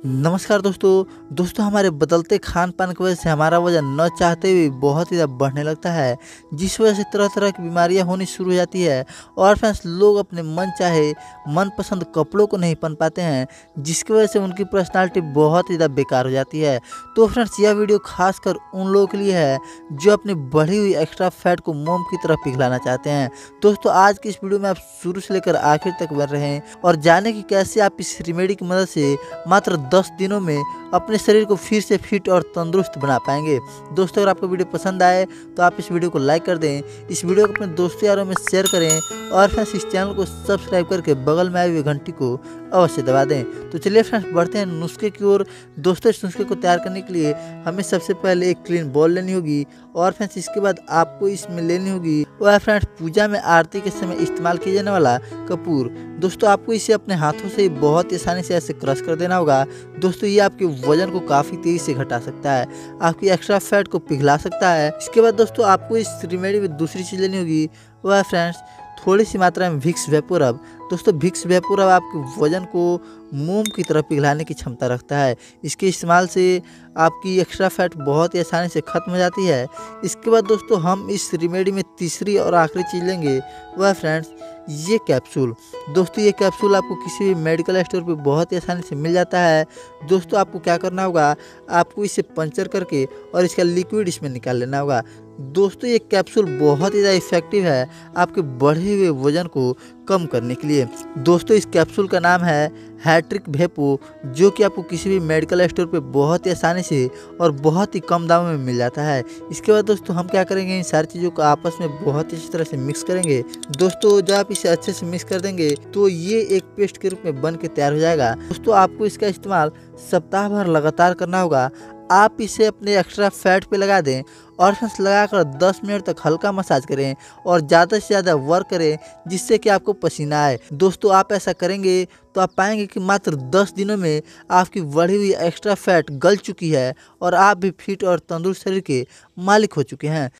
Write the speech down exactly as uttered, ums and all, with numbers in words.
नमस्कार दोस्तों दोस्तों हमारे बदलते खान पान की वजह से हमारा वजन न चाहते हुए बहुत ही ज़्यादा बढ़ने लगता है, जिस वजह से तरह तरह की बीमारियां होनी शुरू हो जाती है। और फ्रेंड्स, लोग अपने मन चाहे मनपसंद कपड़ों को नहीं पहन पाते हैं, जिसकी वजह से उनकी पर्सनालिटी बहुत ही ज़्यादा बेकार हो जाती है। तो फ्रेंड्स, यह वीडियो खासकर उन लोगों के लिए है जो अपनी बढ़ी हुई एक्स्ट्रा फैट को मोम की तरह पिघलाना चाहते हैं। दोस्तों, आज की इस वीडियो में आप शुरू से लेकर आखिर तक बन रहे हैं और जाने की कैसे आप इस रेमेडी की मदद से मात्र दस दिनों में अपने शरीर को फिर से फिट और तंदुरुस्त बना पाएंगे। दोस्तों, अगर आपको वीडियो पसंद आए तो आप इस वीडियो को लाइक कर दें, इस वीडियो को अपने दोस्तों यारों में शेयर करें और फ्रेंड्स इस चैनल को सब्सक्राइब करके बगल में आई हुई घंटी को अवश्य दबा दें। तो चलिए फ्रेंड्स, बढ़ते हैं नुस्खे की ओर। दोस्तों, इस नुस्खे को तैयार करने के लिए हमें सबसे पहले एक क्लीन बॉल लेनी होगी और फ्रेंड्स इसके बाद आपको इसमें लेनी होगी वह फ्रेंड्स पूजा में आरती के समय इस्तेमाल किया जाने वाला कपूर। दोस्तों, आपको इसे अपने हाथों से बहुत आसानी से ऐसे क्रश कर देना होगा। दोस्तों, ये आपके वजन को काफ़ी तेज़ी से घटा सकता है, आपकी एक्स्ट्रा फैट को पिघला सकता है। इसके बाद दोस्तों, आपको इस रेमेडी में दूसरी चीज़ लेनी होगी वह फ्रेंड्स थोड़ी सी मात्रा में विक्स वेपोरब। दोस्तों, विक्स वेपोरब आपके वजन को मोम की तरह पिघलाने की क्षमता रखता है। इसके इस्तेमाल से आपकी एक्स्ट्रा फैट बहुत ही आसानी से ख़त्म हो जाती है। इसके बाद दोस्तों, हम इस रेमेडी में तीसरी और आखिरी चीज़ लेंगे वह फ्रेंड्स ये कैप्सूल। दोस्तों, ये कैप्सूल आपको किसी भी मेडिकल स्टोर पे बहुत ही आसानी से मिल जाता है। दोस्तों, आपको क्या करना होगा, आपको इसे पंचर करके और इसका लिक्विड इसमें निकाल लेना होगा। दोस्तों, ये कैप्सूल बहुत ही ज़्यादा इफेक्टिव है आपके बढ़े हुए वजन को कम करने के लिए। दोस्तों, इस कैप्सूल का नाम है हैट्रिक वेपो, जो कि आपको किसी भी मेडिकल स्टोर पे बहुत ही आसानी से और बहुत ही कम दामों में मिल जाता है। इसके बाद दोस्तों, हम क्या करेंगे, इन सारी चीज़ों को आपस में बहुत ही अच्छी तरह से मिक्स करेंगे। दोस्तों, जब आप इसे अच्छे से मिक्स कर देंगे तो ये एक पेस्ट के रूप में बन के तैयार हो जाएगा। दोस्तों, आपको इसका इस्तेमाल सप्ताह भर लगातार करना होगा। आप इसे अपने एक्स्ट्रा फैट पे लगा दें और फ्रेंड्स लगाकर दस मिनट तक हल्का मसाज करें और ज़्यादा से ज़्यादा वर्क करें, जिससे कि आपको पसीना आए। दोस्तों, आप ऐसा करेंगे तो आप पाएंगे कि मात्र दस दिनों में आपकी बढ़ी हुई एक्स्ट्रा फैट गल चुकी है और आप भी फिट और तंदुरुस्त शरीर के मालिक हो चुके हैं।